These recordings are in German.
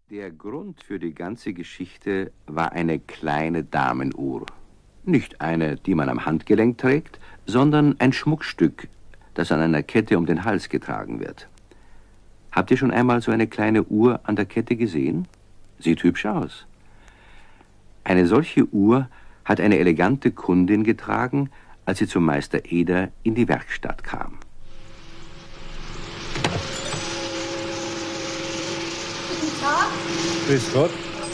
Der Grund für die ganze Geschichte war eine kleine Damenuhr. Nicht eine, die man am Handgelenk trägt, sondern ein Schmuckstück, das an einer Kette um den Hals getragen wird. Habt ihr schon einmal so eine kleine Uhr an der Kette gesehen? Sieht hübsch aus. Eine solche Uhr hat eine elegante Kundin getragen, als sie zum Meister Eder in die Werkstatt kam. Guten Tag. Grüß Gott.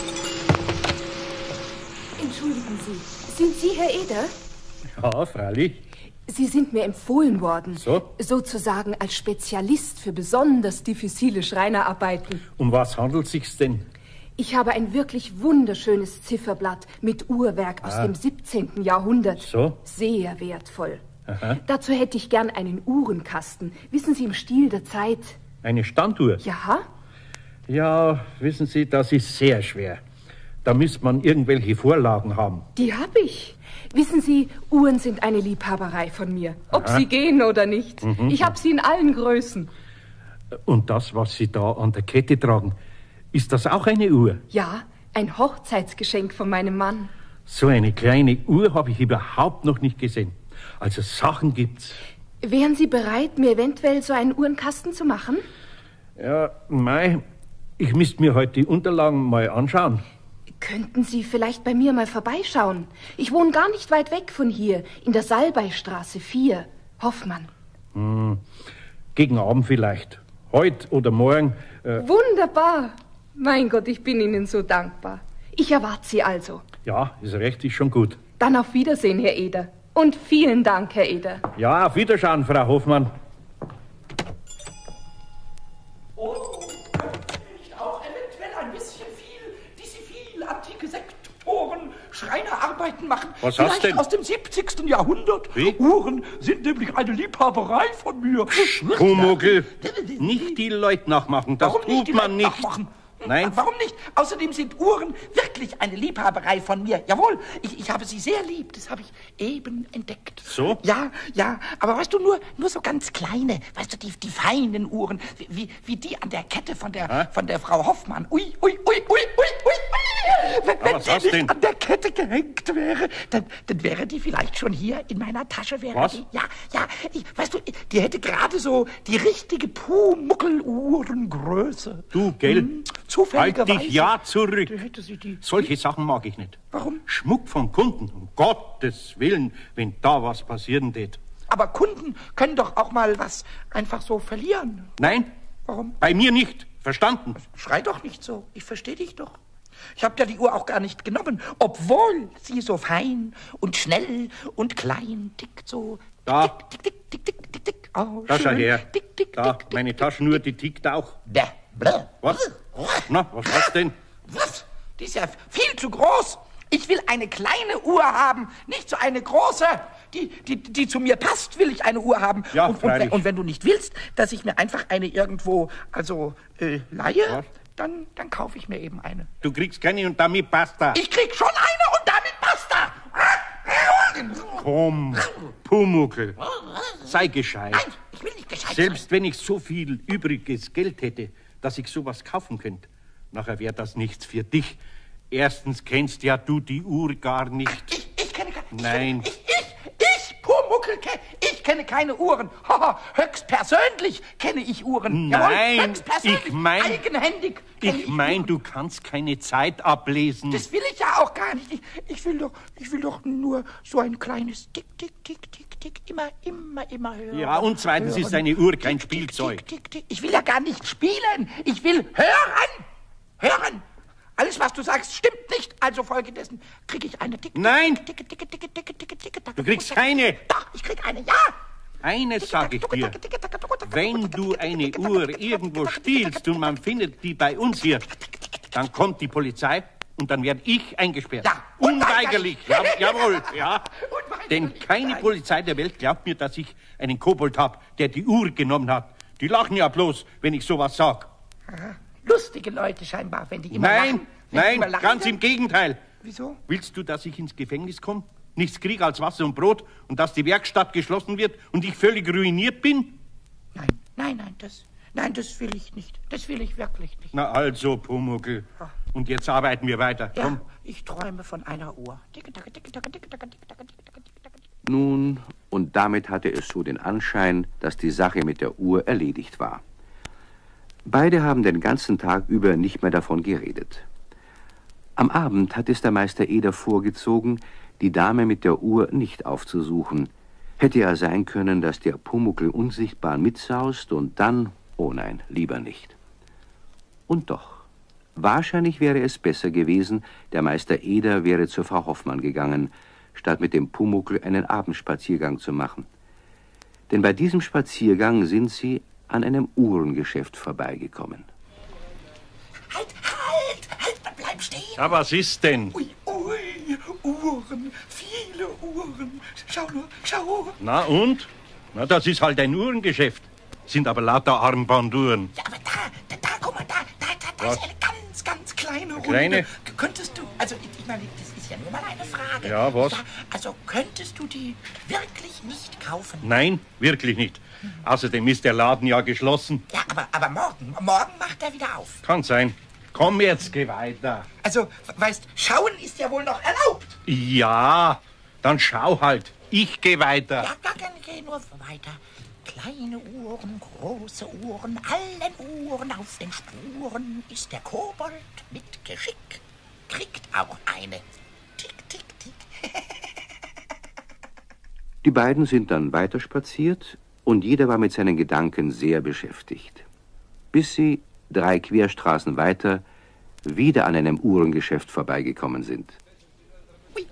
Entschuldigen Sie, sind Sie Herr Eder? Ja, freilich. Sie sind mir empfohlen worden. So? Sozusagen als Spezialist für besonders diffizile Schreinerarbeiten. Um was handelt es sich denn? Ich habe ein wirklich wunderschönes Zifferblatt mit Uhrwerk aus dem 17. Jahrhundert. So? Sehr wertvoll. Aha. Dazu hätte ich gern einen Uhrenkasten. Wissen Sie, im Stil der Zeit. Eine Standuhr? Ja? Ja, wissen Sie, das ist sehr schwer. Da müsste man irgendwelche Vorlagen haben. Die habe ich. Wissen Sie, Uhren sind eine Liebhaberei von mir. Ob Aha. sie gehen oder nicht. Ich habe sie in allen Größen. Und das, was Sie da an der Kette tragen, ist das auch eine Uhr? Ja, ein Hochzeitsgeschenk von meinem Mann. So eine kleine Uhr habe ich überhaupt noch nicht gesehen. Also Sachen gibt's. Wären Sie bereit, mir eventuell so einen Uhrenkasten zu machen? Ja, mei, ich müsste mir heute die Unterlagen mal anschauen. Könnten Sie vielleicht bei mir mal vorbeischauen? Ich wohne gar nicht weit weg von hier, in der Salbeistraße 4, Hoffmann. Gegen Abend vielleicht. Heute oder morgen. Wunderbar. Mein Gott, ich bin Ihnen so dankbar. Ich erwarte Sie also. Ja, ist recht, ist schon gut. Dann auf Wiedersehen, Herr Eder. Und vielen Dank, Herr Eder. Ja, auf Wiederschauen, Frau Hofmann. Auch eventuell ein bisschen viel antike Sektoren, Schreinerarbeiten machen. Was hast Vielleicht denn? aus dem 70. Jahrhundert. Wie? Uhren sind nämlich eine Liebhaberei von mir. Pumuckl, nicht die Leute nachmachen, das Warum nicht die tut man Leute nicht. nachmachen? Nein. Warum nicht? Außerdem sind Uhren wirklich eine Liebhaberei von mir. Jawohl, ich habe sie sehr lieb. Das habe ich eben entdeckt. So? Ja, aber weißt du, nur so ganz kleine, weißt du, die feinen Uhren, wie die an der Kette von der Frau Hoffmann. Ui. Wenn was die hast nicht denn? an der Kette gehängt wäre, dann wäre die vielleicht schon hier in meiner Tasche. Was? Weißt du, die hätte gerade so die richtige Pumuckl-Uhrengröße. Du, gell? Zufälligerweise. Halt dich ja zurück. Hätte sie die... Solche Sachen mag ich nicht. Warum? Schmuck von Kunden, um Gottes Willen, wenn da was passieren tät. Aber Kunden können doch auch mal was einfach so verlieren. Nein, Warum? bei mir nicht. Verstanden? Schrei doch nicht so. Ich verstehe dich doch. Ich habe ja die Uhr auch gar nicht genommen, obwohl sie so fein und schnell und klein tickt so. Da. Tick, tick, tick, tick, tick, tick. Oh, Da schau schön. her. Tick, tick, Da, tick, tick, meine tick. Taschenuhr, die tickt auch. Bäh, bläh. Was? Na, was hast denn? Was? Die ist ja viel zu groß. Ich will eine kleine Uhr haben, nicht so eine große. Die zu mir passt, will ich eine Uhr haben. Ja, und freilich. wenn du nicht willst, dass ich mir einfach eine irgendwo, leihe, Was? dann kaufe ich mir eben eine. Du kriegst keine und damit basta. Ich krieg schon eine und damit basta. Komm, Pumuckl, sei gescheit. Nein, ich will nicht gescheit Selbst wenn ich so viel übriges Geld hätte, dass ich sowas kaufen könnte, nachher wäre das nichts für dich. Erstens kennst ja du die Uhr gar nicht. Ich kenne keine... Nein. Ich, Pumuckl, ich kenne keine Uhren. Haha, höchstpersönlich kenne ich Uhren. Nein, Jawohl, höchstpersönlich, ich mein- eigenhändig kenne Ich meine, Uhren. du kannst keine Zeit ablesen. Das will ich ja auch gar nicht. Ich will doch nur so ein kleines Tick, Tick, Tick, Tick, Tick, immer hören. Ja, und zweitens ist eine Uhr kein Spielzeug. Tick, Tick, Tick. Ich will ja gar nicht spielen. Ich will hören. Alles, was du sagst, stimmt nicht. Also folgedessen kriege ich eine Tick. Nein. Tick, Tick, Tick, Tick, Tick, Tick, Tick, Tick. Du kriegst keine. Doch, ich krieg eine, ja. Eines sage ich dir. Wenn du eine Uhr irgendwo stiehlst und man findet die bei uns hier, dann kommt die Polizei und dann werde ich eingesperrt. Ja, Unweigerlich. Ja, jawohl, ja. Unweigerlich. Denn keine Polizei der Welt glaubt mir, dass ich einen Kobold habe, der die Uhr genommen hat. Die lachen ja bloß, wenn ich sowas sag. Lustige Leute scheinbar, wenn die immer lachen. Wenn die immer lachen. Ganz im Gegenteil. Wieso? Willst du, dass ich ins Gefängnis komme? Nichts krieg als Wasser und Brot und dass die Werkstatt geschlossen wird und ich völlig ruiniert bin? Nein, Nein, das will ich nicht. Das will ich wirklich nicht. Na also, Pumuckl. Und jetzt arbeiten wir weiter. Ja, Komm. ich träume von einer Uhr. Nun, und damit hatte es so den Anschein, dass die Sache mit der Uhr erledigt war. Beide haben den ganzen Tag über nicht mehr davon geredet. Am Abend hat es der Meister Eder vorgezogen, die Dame mit der Uhr nicht aufzusuchen. Hätte ja sein können, dass der Pumuckl unsichtbar mitsaust und dann, oh nein, lieber nicht. Und doch, wahrscheinlich wäre es besser gewesen, der Meister Eder wäre zur Frau Hoffmann gegangen, statt mit dem Pumuckl einen Abendspaziergang zu machen. Denn bei diesem Spaziergang sind sie an einem Uhrengeschäft vorbeigekommen. Halt, bleib stehen. Ja, was ist denn? Ui, Uhren, viele Uhren. Schau nur, schau. Na und? Na, das ist halt ein Uhrengeschäft. Sind aber lauter Armbanduhren. Ja, aber da, guck mal, da ist eine ganz kleine Runde. Kleine? Könntest du, also ich meine, das ist ja nur mal eine Frage. Ja, was? Also könntest du die wirklich nicht kaufen? Nein, wirklich nicht. Außerdem ist der Laden ja geschlossen. Ja, aber morgen macht er wieder auf. Kann sein. Komm jetzt, geh weiter. Also, weißt, schauen ist ja wohl noch erlaubt. Ja, dann schau halt. Ich geh weiter. Ja, dann geh nur weiter. Kleine Uhren, große Uhren, allen Uhren auf den Spuren ist der Kobold mit Geschick. Kriegt auch eine. Tick, tick, tick. Die beiden sind dann weiterspaziert und jeder war mit seinen Gedanken sehr beschäftigt. Bis sie 3 Querstraßen weiter wieder an einem Uhrengeschäft vorbeigekommen sind. Ui,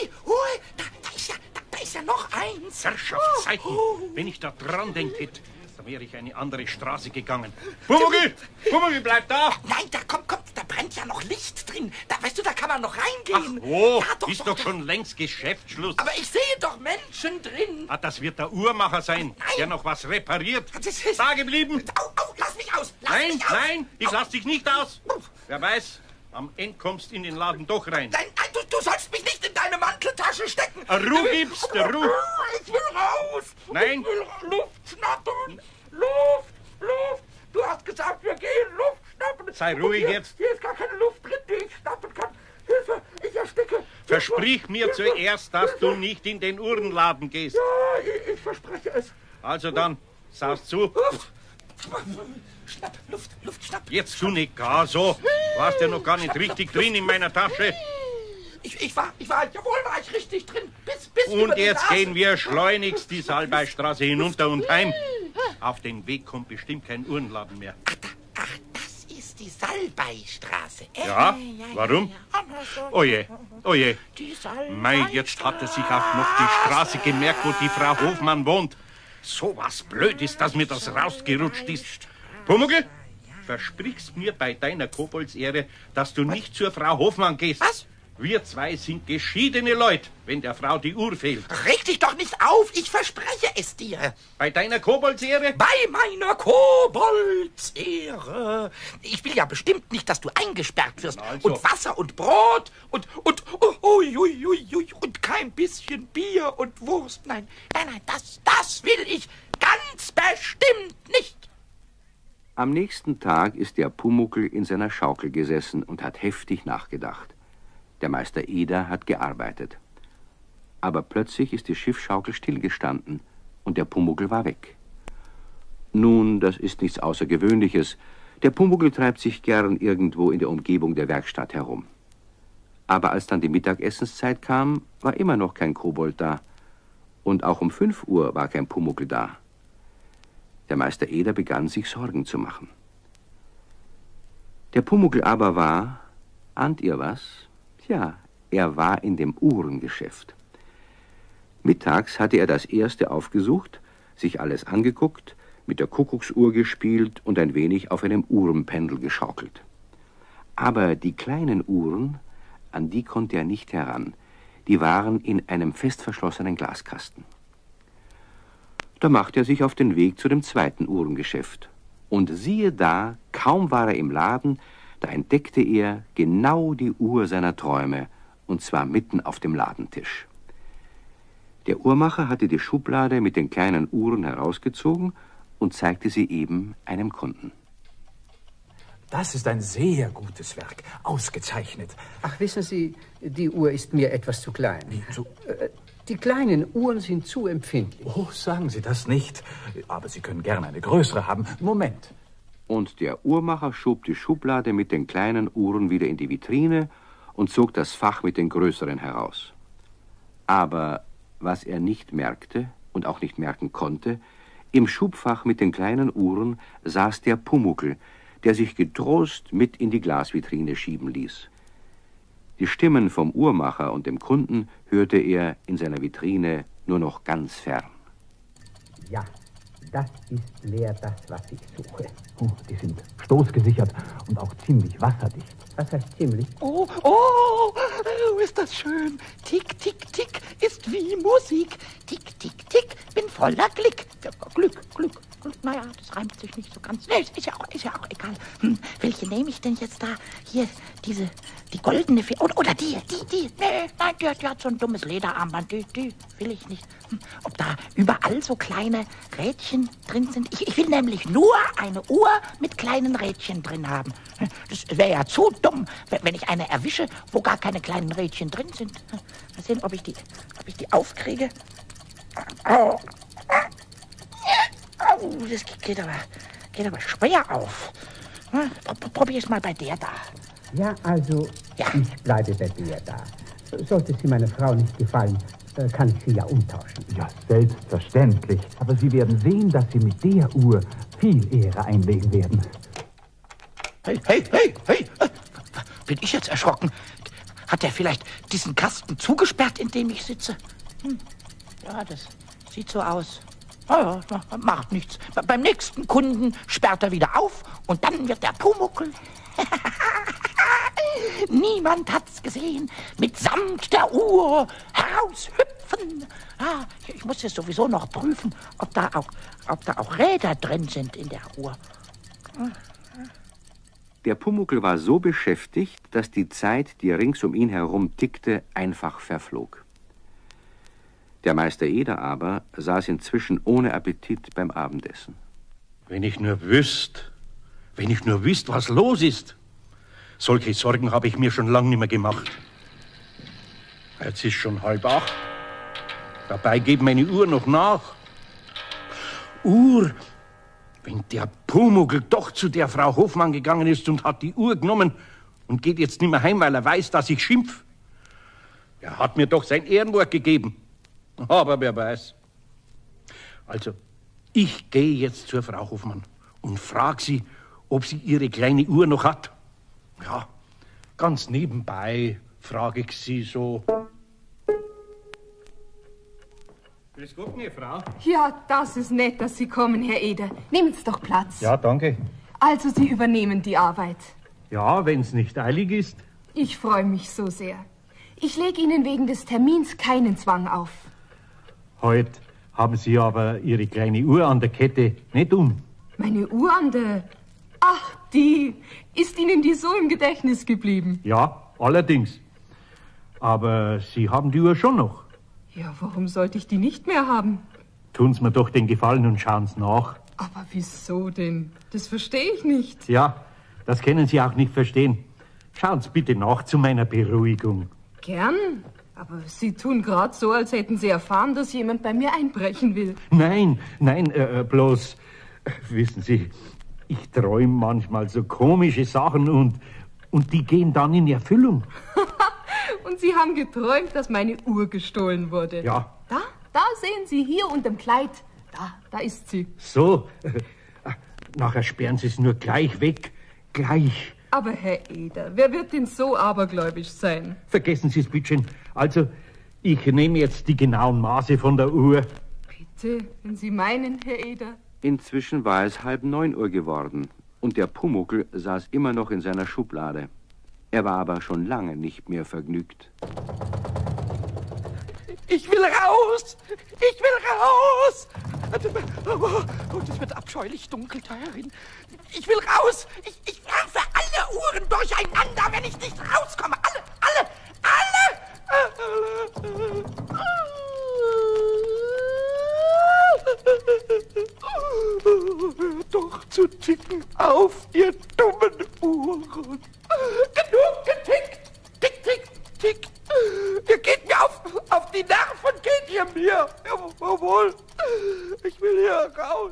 da ist ja noch eins. Herrschaftszeiten, wenn ich da dran denke, dann wäre ich eine andere Straße gegangen. Pumuckl, bleib da! Nein, da kommt, da brennt ja noch Licht drin. Da, weißt du, da kann man noch reingehen. Ach, oh, ja, ist doch schon längst Geschäftsschluss. Aber ich sehe doch Menschen drin. Ah, das wird der Uhrmacher sein, Nein. der noch was repariert. Das ist... Da geblieben. Au, lass mich aus. Nein, ich lass dich nicht aus. Wer weiß, am Ende kommst in den Laden doch rein. Nein, du sollst mich nicht in deine Manteltasche stecken. Ruhe gibst, Ruhe. Ich will raus. Nein. Ich will Luft schnappen. Luft. Du hast gesagt, wir gehen Luft schnappen. Sei ruhig jetzt. Hier ist gar keine Luft drin, die ich schnappen kann. Hilfe, ich ersticke. Versprich mir zuerst, dass du nicht in den Uhrenladen gehst. Ja, ich verspreche es. Also dann, saust zu. Schnapp, Luft, schnapp. Jetzt tu nicht gar so. Warst ja noch gar nicht richtig drin in meiner Tasche. Jawohl, war ich richtig drin. Bis über Und die jetzt Nase. gehen wir schleunigst die Salbeistraße hinunter und heim. Auf den Weg kommt bestimmt kein Uhrenladen mehr. Ach, das ist die Salbeistraße. Ja? Warum? Oje. Die Salbei. Mei, jetzt hat er sich auch noch die Straße gemerkt, wo die Frau Hofmann wohnt. So was blöd ist, dass mir das rausgerutscht ist. Pumuckl, versprichst mir bei deiner Koboldsehre, dass du nicht zur Frau Hofmann gehst. Was? Wir zwei sind geschiedene Leute, wenn der Frau die Uhr fehlt. Reg dich doch nicht auf, ich verspreche es dir. Bei deiner Koboldsehre? Bei meiner Koboldsehre. Ich will ja bestimmt nicht, dass du eingesperrt wirst. Also. Und Wasser und Brot und kein bisschen Bier und Wurst. Nein, das will ich ganz bestimmt nicht. Am nächsten Tag ist der Pumuckl in seiner Schaukel gesessen und hat heftig nachgedacht. Der Meister Eder hat gearbeitet. Aber plötzlich ist die Schiffsschaukel stillgestanden und der Pumuckl war weg. Nun, das ist nichts Außergewöhnliches. Der Pumuckl treibt sich gern irgendwo in der Umgebung der Werkstatt herum. Aber als dann die Mittagessenszeit kam, war immer noch kein Kobold da. Und auch um 5 Uhr war kein Pumuckl da. Der Meister Eder begann, sich Sorgen zu machen. Der Pumuckl aber war, ahnt ihr was? Ja, er war in dem Uhrengeschäft. Mittags hatte er das erste aufgesucht, sich alles angeguckt, mit der Kuckucksuhr gespielt und ein wenig auf einem Uhrenpendel geschaukelt. Aber die kleinen Uhren, an die konnte er nicht heran. Die waren in einem fest verschlossenen Glaskasten. Da machte er sich auf den Weg zu dem zweiten Uhrengeschäft. Und siehe da, kaum war er im Laden, da entdeckte er genau die Uhr seiner Träume, und zwar mitten auf dem Ladentisch. Der Uhrmacher hatte die Schublade mit den kleinen Uhren herausgezogen und zeigte sie eben einem Kunden. Das ist ein sehr gutes Werk, ausgezeichnet. Ach, wissen Sie, die Uhr ist mir etwas zu klein. Wie, Die kleinen Uhren sind zu empfindlich. Oh, sagen Sie das nicht. Aber Sie können gerne eine größere haben. Moment. Und der Uhrmacher schob die Schublade mit den kleinen Uhren wieder in die Vitrine und zog das Fach mit den größeren heraus. Aber was er nicht merkte und auch nicht merken konnte, im Schubfach mit den kleinen Uhren saß der Pumuckl, der sich getrost mit in die Glasvitrine schieben ließ. Die Stimmen vom Uhrmacher und dem Kunden hörte er in seiner Vitrine nur noch ganz fern. Ja, das ist leer das, was ich suche. Oh, die sind stoßgesichert und auch ziemlich wasserdicht. Was heißt ziemlich? Oh, ist das schön. Tick, tick, tick ist wie Musik. Tick, tick, tick, bin voller Glück. Glück. Naja, das reimt sich nicht so ganz. Nee, ist ja auch egal. Welche nehme ich denn jetzt da? Hier, die goldene oder die. Nee, nein, die hat so ein dummes Lederarmband. Die will ich nicht. Ob da überall so kleine Rädchen drin sind? Ich will nämlich nur eine Uhr mit kleinen Rädchen drin haben. Das wäre ja zu dumm, wenn ich eine erwische, wo gar keine kleinen Rädchen drin sind. Mal sehen, ob ich die aufkriege. Das geht aber schwer auf. Probier es mal bei der da. Ja, also, Ja. ich bleibe bei der da. Sollte sie meiner Frau nicht gefallen, kann ich sie ja umtauschen. Ja, selbstverständlich. Aber Sie werden sehen, dass Sie mit der Uhr viel Ehre einlegen werden. Hey! Bin ich jetzt erschrocken? Hat er vielleicht diesen Kasten zugesperrt, in dem ich sitze? Ja, das sieht so aus. Ja, macht nichts. Beim nächsten Kunden sperrt er wieder auf und dann wird der Pumuckl, niemand hat's gesehen, mitsamt der Uhr heraushüpfen. Ah, ich muss jetzt sowieso noch prüfen, ob da auch Räder drin sind in der Uhr. Der Pumuckl war so beschäftigt, dass die Zeit, die rings um ihn herum tickte, einfach verflog. Der Meister Eder aber saß inzwischen ohne Appetit beim Abendessen. Wenn ich nur wüsste, was los ist. Solche Sorgen habe ich mir schon lange nicht mehr gemacht. Jetzt ist schon 7:30. Dabei geht meine Uhr noch nach. Uhr, wenn der Pumuckl doch zu der Frau Hofmann gegangen ist und hat die Uhr genommen und geht jetzt nicht mehr heim, weil er weiß, dass ich schimpf. Er hat mir doch sein Ehrenwort gegeben. Aber wer weiß. Also, ich gehe jetzt zur Frau Hofmann und frage sie, ob sie ihre kleine Uhr noch hat. Ja, ganz nebenbei frage ich sie so. Grüß Gott, meine Frau. Ja, das ist nett, dass Sie kommen, Herr Eder. Nehmen Sie doch Platz. Ja, danke. Also, Sie übernehmen die Arbeit. Ja, wenn's nicht eilig ist. Ich freue mich so sehr. Ich lege Ihnen wegen des Termins keinen Zwang auf. Heute haben Sie aber Ihre kleine Uhr an der Kette nicht um. Meine Uhr an der... Ach, die. Ist Ihnen die so im Gedächtnis geblieben? Ja, allerdings. Aber Sie haben die Uhr schon noch. Ja, warum sollte ich die nicht mehr haben? Tun's mir doch den Gefallen und schauen's nach. Aber wieso denn? Das verstehe ich nicht. Ja, das können Sie auch nicht verstehen. Schauen's bitte nach zu meiner Beruhigung. Gern. Aber Sie tun gerade so, als hätten Sie erfahren, dass jemand bei mir einbrechen will. Nein, bloß, wissen Sie, ich träume manchmal so komische Sachen und die gehen dann in Erfüllung. Und Sie haben geträumt, dass meine Uhr gestohlen wurde. Ja. Da sehen Sie, hier unterm Kleid. Da ist sie. So, nachher sperren Sie es nur gleich weg. Gleich. Aber Herr Eder, wer wird denn so abergläubisch sein? Vergessen Sie es, bitte. Also, ich nehme jetzt die genauen Maße von der Uhr. Bitte, wenn Sie meinen, Herr Eder. Inzwischen war es 8:30 geworden und der Pumuckl saß immer noch in seiner Schublade. Er war aber schon lange nicht mehr vergnügt. Ich will raus! Ich will raus! Oh, das wird abscheulich dunkel darin. Ich will raus! Ich werfe alle Uhren durcheinander, wenn ich nicht rauskomme. Alle! Genug getickt. Tick, tick, tick. Ihr geht mir auf die Nerven, geht ihr mir. Jawohl. Ich will hier raus.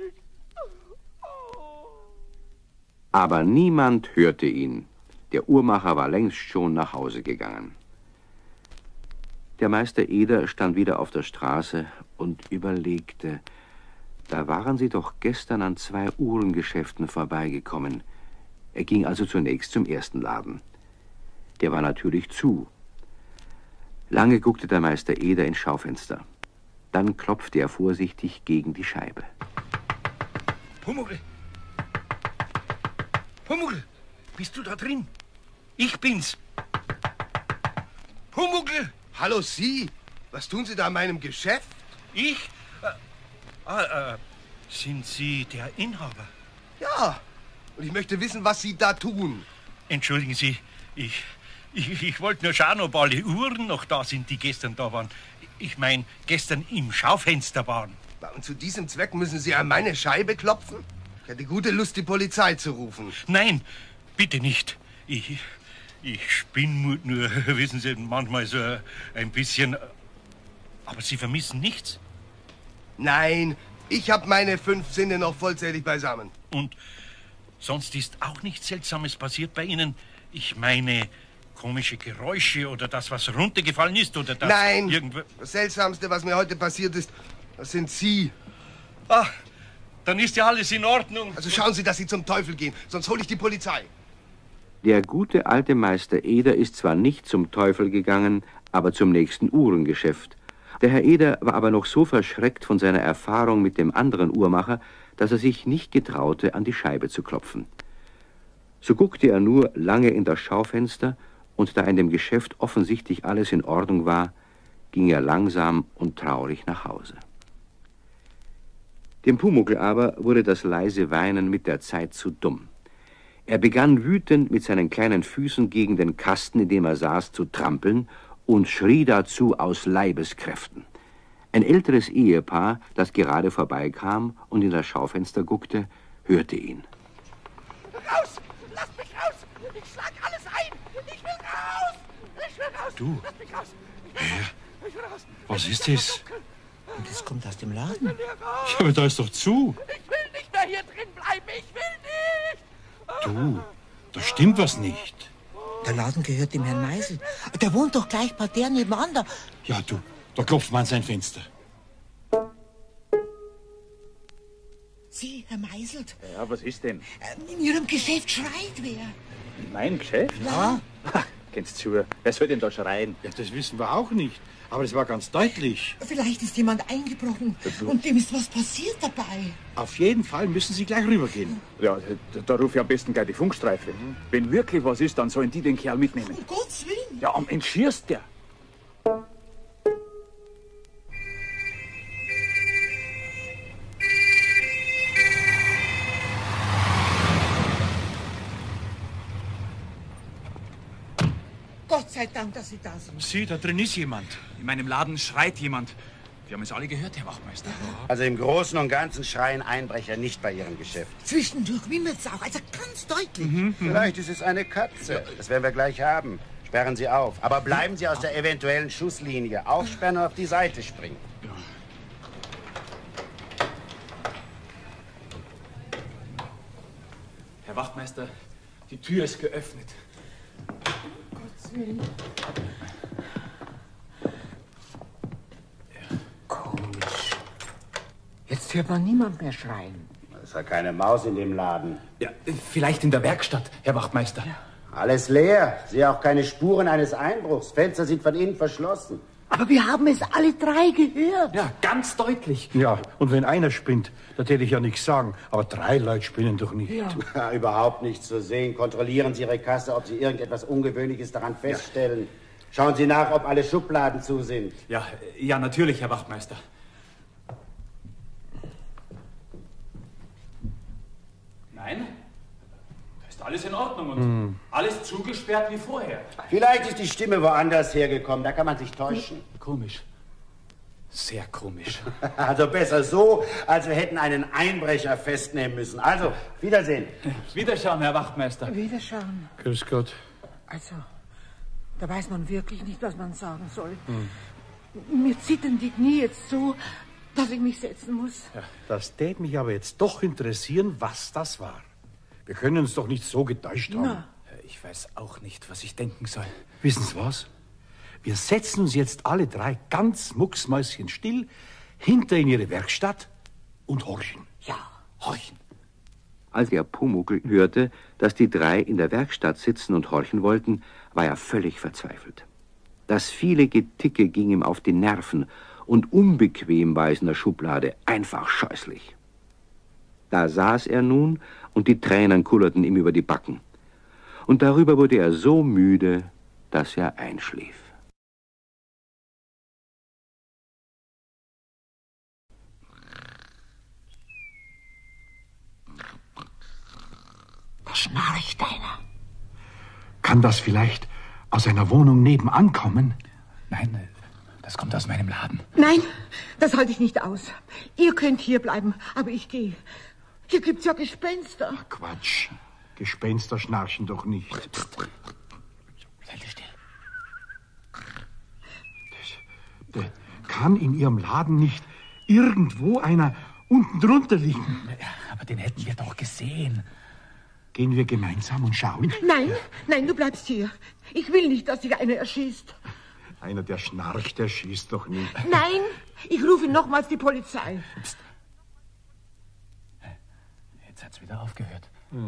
Aber niemand hörte ihn. Der Uhrmacher war längst schon nach Hause gegangen. Der Meister Eder stand wieder auf der Straße und überlegte. Da waren sie doch gestern an 2 Uhrengeschäften vorbeigekommen. Er ging also zunächst zum ersten Laden. Der war natürlich zu. Lange guckte der Meister Eder ins Schaufenster. Dann klopfte er vorsichtig gegen die Scheibe. Pumuckl! Pumuckl, bist du da drin? Ich bin's. Pumuckl! Hallo, Sie. Was tun Sie da in meinem Geschäft? Ich? Sind Sie der Inhaber? Ja. Und ich möchte wissen, was Sie da tun. Entschuldigen Sie, ich wollte nur schauen, ob alle Uhren noch da sind, die gestern da waren. Ich meine, gestern im Schaufenster waren. Und zu diesem Zweck müssen Sie an meine Scheibe klopfen? Ich hätte gute Lust, die Polizei zu rufen. Nein, bitte nicht. Ich spinne nur, wissen Sie, manchmal so ein bisschen. Aber Sie vermissen nichts? Nein, ich habe meine 5 Sinne noch vollzählig beisammen. Und sonst ist auch nichts Seltsames passiert bei Ihnen? Ich meine, komische Geräusche oder das, was runtergefallen ist oder das... Nein, das Seltsamste, was mir heute passiert ist, das sind Sie. Ah, dann ist ja alles in Ordnung. Also schauen Sie, dass Sie zum Teufel gehen, sonst hole ich die Polizei. Der gute alte Meister Eder ist zwar nicht zum Teufel gegangen, aber zum nächsten Uhrengeschäft. Der Herr Eder war aber noch so verschreckt von seiner Erfahrung mit dem anderen Uhrmacher, dass er sich nicht getraute, an die Scheibe zu klopfen. So guckte er nur lange in das Schaufenster, und da in dem Geschäft offensichtlich alles in Ordnung war, ging er langsam und traurig nach Hause. Dem Pumuckl aber wurde das leise Weinen mit der Zeit zu dumm. Er begann wütend mit seinen kleinen Füßen gegen den Kasten, in dem er saß, zu trampeln und schrie dazu aus Leibeskräften. Ein älteres Ehepaar, das gerade vorbeikam und in das Schaufenster guckte, hörte ihn. Raus! Lass mich raus! Ich schlag alles ein! Ich will raus! Ich will raus! Du? Lass mich raus! Ich will raus! Was ist das? Und das kommt aus dem Laden. Ja, aber da ist doch zu. Ich will nicht mehr hier drin bleiben! Ich will nicht! Du, da stimmt was nicht. Der Laden gehört dem Herrn Meisel. Der wohnt doch gleich bei der nebenan. Ja, du, da klopft man an sein Fenster. Sie, Herr Meiselt. Ja, was ist denn? In Ihrem Geschäft schreit wer. Mein Geschäft? Ja. Kennst du, wer soll denn da schreien? Ja, das wissen wir auch nicht. Aber es war ganz deutlich. Vielleicht ist jemand eingebrochen und dem ist was passiert dabei. Auf jeden Fall müssen Sie gleich rübergehen. Ja, da rufe ich am besten gleich die Funkstreife. Wenn wirklich was ist, dann sollen die den Kerl mitnehmen. Um Gottes Willen. Ja, am Ende schießt der. Gott sei Dank, dass Sie da sind. Sieh, da drin ist jemand. In meinem Laden schreit jemand. Wir haben es alle gehört, Herr Wachtmeister. Also im Großen und Ganzen schreien Einbrecher nicht bei ihrem Geschäft. Zwischendurch wimmelt's auch, also ganz deutlich. Vielleicht ist es eine Katze. Das werden wir gleich haben. Sperren Sie auf. Aber bleiben Sie aus der eventuellen Schusslinie. Aufsperren und auf die Seite springen. Herr Wachtmeister, die Tür ist geöffnet. Gottes Willen. Komisch. Jetzt hört man niemand mehr schreien. Es ist ja keine Maus in dem Laden. Ja, vielleicht in der Werkstatt, Herr Wachtmeister. Ja. Alles leer. Sehe auch keine Spuren eines Einbruchs. Fenster sind von innen verschlossen. Aber wir haben es alle 3 gehört. Ja, ganz deutlich. Ja, und wenn einer spinnt, da täte ich ja nichts sagen. Aber 3 Leute spinnen doch nicht. Ja, überhaupt nichts zu sehen. Kontrollieren Sie Ihre Kasse, ob Sie irgendetwas Ungewöhnliches daran feststellen. Schauen Sie nach, ob alle Schubladen zu sind. Ja, natürlich, Herr Wachtmeister. Nein, da ist alles in Ordnung und alles zugesperrt wie vorher. Vielleicht ist die Stimme woanders hergekommen, da kann man sich täuschen. Komisch. Sehr komisch. Also besser so, als wir hätten einen Einbrecher festnehmen müssen. Also, Wiedersehen. Wiederschauen, Herr Wachtmeister. Wiederschauen. Grüß Gott. Also, da weiß man wirklich nicht, was man sagen soll. Mir zittern die Knie jetzt so, dass ich mich setzen muss. Ja, das tät mich aber jetzt doch interessieren, was das war. Wir können uns doch nicht so getäuscht haben. Na. Ich weiß auch nicht, was ich denken soll. Wissen Sie was? Wir setzen uns jetzt alle drei ganz mucksmäuschenstill hinter in Ihre Werkstatt und horchen. Ja, horchen. Als der Pumuckl hörte, dass die drei in der Werkstatt sitzen und horchen wollten, war er völlig verzweifelt. Das viele Geticke ging ihm auf die Nerven und unbequem war es in der Schublade, einfach scheußlich. Da saß er nun und die Tränen kullerten ihm über die Backen. Und darüber wurde er so müde, dass er einschlief. Da schnarcht einer. Kann das vielleicht aus einer Wohnung nebenan kommen? Nein, das kommt aus meinem Laden. Nein, das halte ich nicht aus. Ihr könnt hier bleiben, aber ich gehe. Hier gibt's ja Gespenster. Ach, Quatsch. Gespenster schnarchen doch nicht. Seid still. Das kann in Ihrem Laden nicht irgendwo einer unten drunter liegen. Ja, aber den hätten wir doch gesehen. Gehen wir gemeinsam und schauen? Nein, du bleibst hier. Ich will nicht, dass dich einer erschießt. Einer, der schnarcht, der schießt doch nicht. Nein, ich rufe nochmals die Polizei. Psst. Jetzt hat's wieder aufgehört.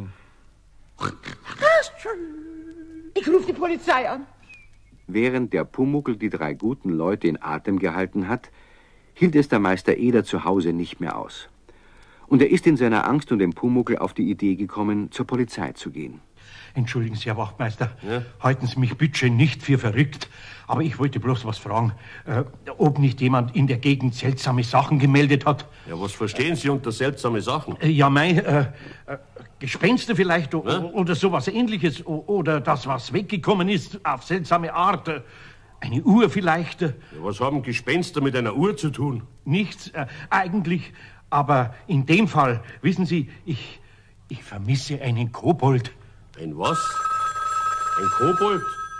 Ich rufe die Polizei an. Während der Pumuckl die drei guten Leute in Atem gehalten hat, hielt es der Meister Eder zu Hause nicht mehr aus. Und er ist in seiner Angst um den Pumuckl auf die Idee gekommen, zur Polizei zu gehen. Entschuldigen Sie, Herr Wachtmeister, halten Sie mich bitte nicht für verrückt, aber ich wollte bloß was fragen, ob nicht jemand in der Gegend seltsame Sachen gemeldet hat. Ja, was verstehen Sie unter seltsame Sachen? Gespenster vielleicht oder sowas Ähnliches oder das, was weggekommen ist, auf seltsame Art. Eine Uhr vielleicht. Ja, was haben Gespenster mit einer Uhr zu tun? Nichts, eigentlich, aber in dem Fall, wissen Sie, ich vermisse einen Kobold. Ein was? Ein Kobold?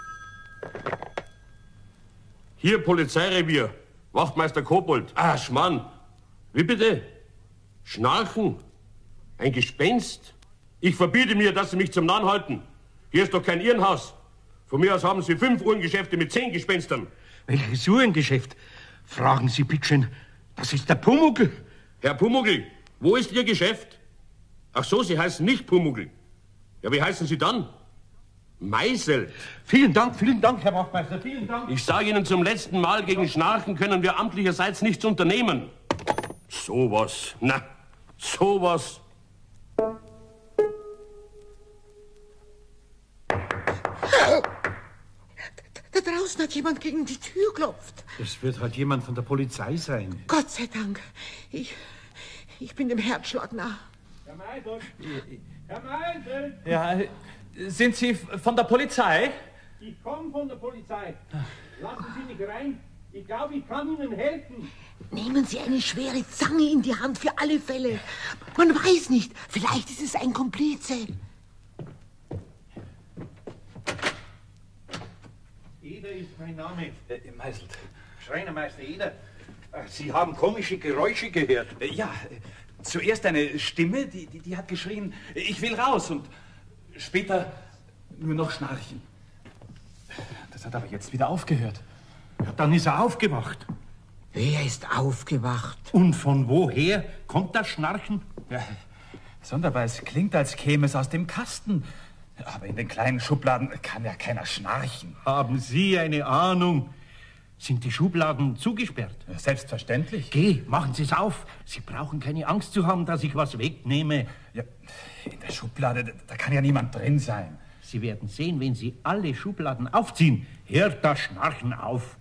Hier, Polizeirevier. Wachtmeister Kobold. Ah, Schmarrn. Wie bitte? Schnarchen? Ein Gespenst? Ich verbiete mir, dass Sie mich zum Narren halten. Hier ist doch kein Irrenhaus. Von mir aus haben Sie 5 Uhrengeschäfte mit 10 Gespenstern. Welches Uhrengeschäft? Fragen Sie bitteschön. Das ist der Pumuckl. Herr Pumuckl, wo ist Ihr Geschäft? Ach so, Sie heißen nicht Pumuckl. Ja, wie heißen Sie dann? Meisel. Vielen Dank, Herr Wachtmeister, vielen Dank. Ich sage Ihnen zum letzten Mal, gegen Schnarchen können wir amtlicherseits nichts unternehmen. Sowas, na, sowas. Da draußen hat jemand gegen die Tür geklopft. Das wird halt jemand von der Polizei sein. Gott sei Dank. Ich bin dem Herzschlag nah. Herr Meisel! Herr Meisel! Ja, sind Sie von der Polizei? Ich komme von der Polizei. Lassen Sie mich rein. Ich glaube, ich kann Ihnen helfen. Nehmen Sie eine schwere Zange in die Hand für alle Fälle. Man weiß nicht. Vielleicht ist es ein Komplize. Eder ist mein Name. Meisel. Schreinermeister Eder. Sie haben komische Geräusche gehört. Ja, zuerst eine Stimme, die hat geschrien, ich will raus, und später nur noch Schnarchen. Das hat aber jetzt wieder aufgehört. Ja, dann ist er aufgewacht. Wer ist aufgewacht? Und von woher kommt das Schnarchen? Ja, sonderbar, es klingt, als käme es aus dem Kasten. Aber in den kleinen Schubladen kann ja keiner schnarchen. Haben Sie eine Ahnung? Sind die Schubladen zugesperrt? Ja, selbstverständlich. Geh, machen Sie es auf. Sie brauchen keine Angst zu haben, dass ich was wegnehme. Ja, in der Schublade, da kann ja niemand drin sein. Sie werden sehen, wenn Sie alle Schubladen aufziehen. Hört das Schnarchen auf.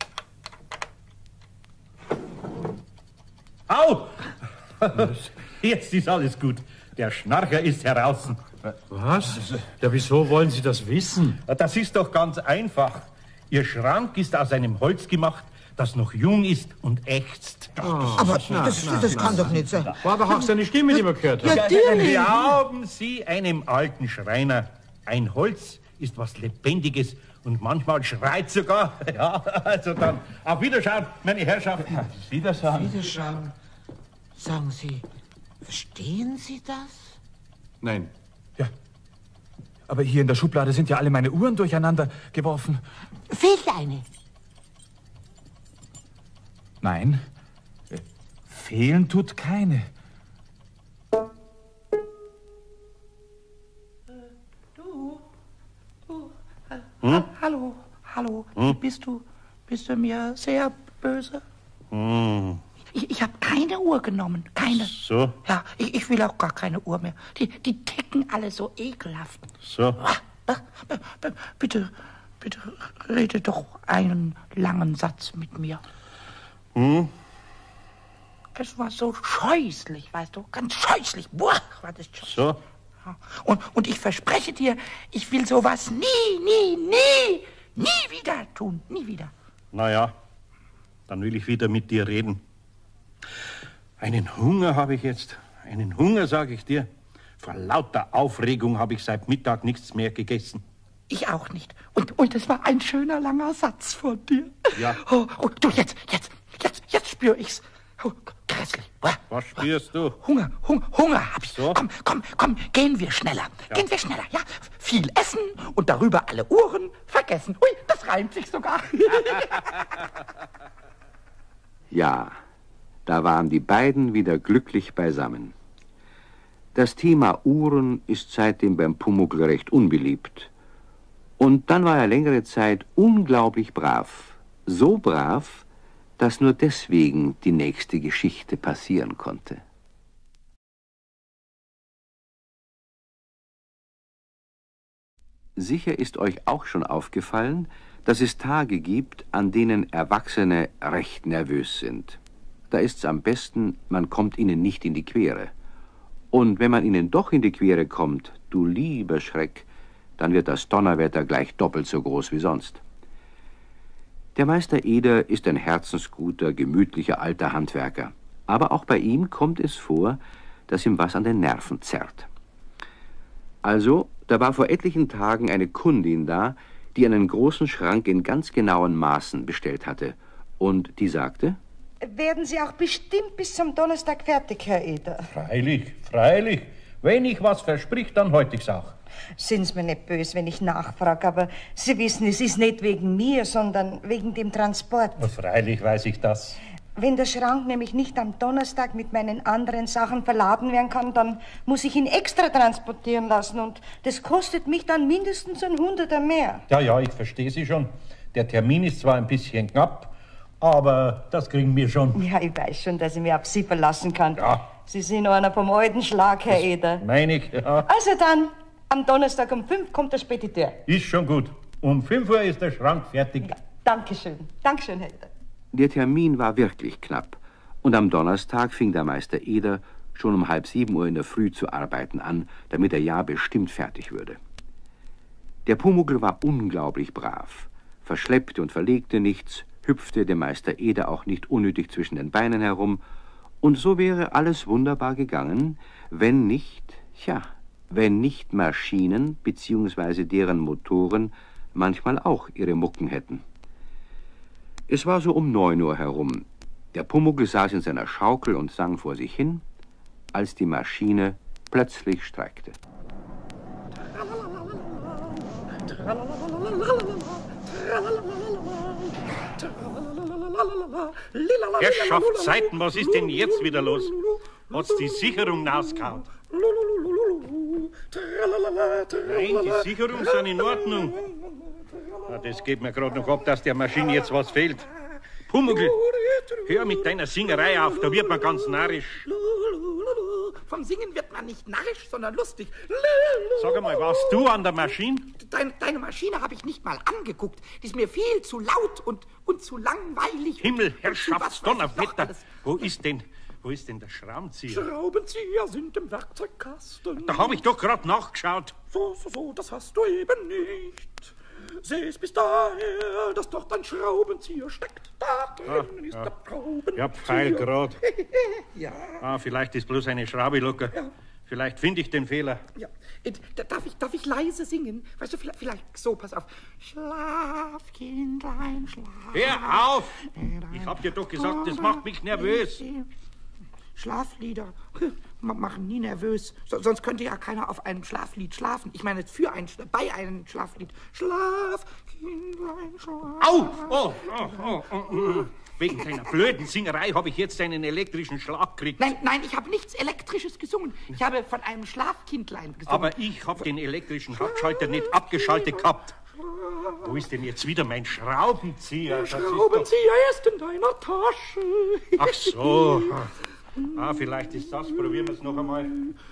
Au! Jetzt ist alles gut. Der Schnarcher ist heraus. Was? Ja, wieso wollen Sie das wissen? Das ist doch ganz einfach. Ihr Schrank ist aus einem Holz gemacht, das noch jung ist und ächzt. Aber das kann doch nicht sein. War doch auch seine Stimme, die man gehört hat. Natürlich. Glauben Sie einem alten Schreiner, ein Holz ist was Lebendiges und manchmal schreit sogar. Ja, also dann auf Wiederschauen, meine Herrschaften. Wiederschauen. Wiederschauen. Sagen Sie, verstehen Sie das? Nein. Ja. Aber hier in der Schublade sind ja alle meine Uhren durcheinander geworfen. Fehlt eine. Nein. Fehlen tut keine. Hallo, bist du mir sehr böse? Ich habe keine Uhr genommen, keine. So? Ja, ich will auch gar keine Uhr mehr. Die ticken alle so ekelhaft. So? Bitte rede doch einen langen Satz mit mir. Es war so scheußlich, weißt du, ganz scheußlich. Boah, war das schon. So? Und ich verspreche dir, ich will sowas nie wieder tun. Nie wieder. Naja, dann will ich wieder mit dir reden. Einen Hunger habe ich jetzt. Einen Hunger, sage ich dir. Vor lauter Aufregung habe ich seit Mittag nichts mehr gegessen. Ich auch nicht. Und es war ein schöner, langer Satz von dir. Ja. Oh, du, jetzt spüre ich's. Oh, grässlich. Was spürst du? Hunger hab ich. So? Komm, gehen wir schneller. Ja. Gehen wir schneller, ja? Viel essen und darüber alle Uhren vergessen. Ui, das reimt sich sogar. Ja, da waren die beiden wieder glücklich beisammen. Das Thema Uhren ist seitdem beim Pumuckl recht unbeliebt. Und dann war er längere Zeit unglaublich brav. So brav, dass nur deswegen die nächste Geschichte passieren konnte. Sicher ist euch auch schon aufgefallen, dass es Tage gibt, an denen Erwachsene recht nervös sind. Da ist's am besten, man kommt ihnen nicht in die Quere. Und wenn man ihnen doch in die Quere kommt, du lieber Schreck, dann wird das Donnerwetter gleich doppelt so groß wie sonst. Der Meister Eder ist ein herzensguter, gemütlicher alter Handwerker. Aber auch bei ihm kommt es vor, dass ihm was an den Nerven zerrt. Also, da war vor etlichen Tagen eine Kundin da, die einen großen Schrank in ganz genauen Maßen bestellt hatte. Und die sagte: Werden Sie auch bestimmt bis zum Donnerstag fertig, Herr Eder? Freilich. Wenn ich was versprich, dann halte ich's auch. Sind's mir nicht böse, wenn ich nachfrage, aber Sie wissen, es ist nicht wegen mir, sondern wegen dem Transport. Freilich weiß ich das. Wenn der Schrank nämlich nicht am Donnerstag mit meinen anderen Sachen verladen werden kann, dann muss ich ihn extra transportieren lassen und das kostet mich dann mindestens ein Hunderter mehr. Ja, ich verstehe Sie schon. Der Termin ist zwar ein bisschen knapp, aber das kriegen wir schon. Ja, ich weiß schon, dass ich mich auf Sie verlassen kann. Ja. Sie sind noch einer vom alten Schlag, Herr Eder. Meine ich, ja. Also dann, am Donnerstag um 5 kommt der Spediteur. Ist schon gut. Um 5 Uhr ist der Schrank fertig. Ja, Dankeschön, Herr Eder. Der Termin war wirklich knapp. Und am Donnerstag fing der Meister Eder schon um 6:30 Uhr in der Früh zu arbeiten an, damit er ja bestimmt fertig würde. Der Pumuckl war unglaublich brav, verschleppte und verlegte nichts, hüpfte dem Meister Eder auch nicht unnötig zwischen den Beinen herum, und so wäre alles wunderbar gegangen, wenn nicht Maschinen bzw. deren Motoren manchmal auch ihre Mucken hätten. Es war so um 9 Uhr herum. Der Pumuckl saß in seiner Schaukel und sang vor sich hin, als die Maschine plötzlich streikte. Herrschaftszeiten, was ist denn jetzt wieder los? Hat's die Sicherung rausgehauen? Nein, die Sicherungen sind in Ordnung. Na, das geht mir gerade noch ab, dass der Maschine jetzt was fehlt. Pumuckl, hör mit deiner Singerei auf, da wird man ganz narrisch. Vom Singen wird man nicht narrisch, sondern lustig. Sag einmal, warst du an der Maschine? Deine Maschine habe ich nicht mal angeguckt. Die ist mir viel zu laut und zu langweilig. Himmel, Herrschaftsdonnerwetter, wo ist denn der Schraubenzieher? Schraubenzieher sind im Werkzeugkasten. Da habe ich doch gerade nachgeschaut. So, das hast du eben nicht. Seh's bis daher, dass dort ein Schraubenzieher steckt. Da drinnen ist der Tauben. Ja, Pfeil grad. Ja. Vielleicht ist bloß eine Schraube locker. Ja. Vielleicht finde ich den Fehler. Ja. Darf ich leise singen? Weißt du, vielleicht so, pass auf. Schlaf, Kindlein, schlaf. Hör auf! Ich hab dir doch gesagt, das macht mich nervös. Schlaflieder machen nie nervös. Sonst könnte ja keiner auf einem Schlaflied schlafen. Ich meine, bei einem Schlaflied. Schlaf, Kindlein, schlaf. Au! Oh. Wegen deiner blöden Singerei habe ich jetzt einen elektrischen Schlag gekriegt. Nein, ich habe nichts Elektrisches gesungen. Ich habe von einem Schlafkindlein gesungen. Aber ich habe den elektrischen Hauptschalter nicht abgeschaltet gehabt. Wo ist denn jetzt wieder mein Schraubenzieher? Der Schraubenzieher ist in deiner Tasche. Ach so. Vielleicht ist das. Probieren wir es noch einmal.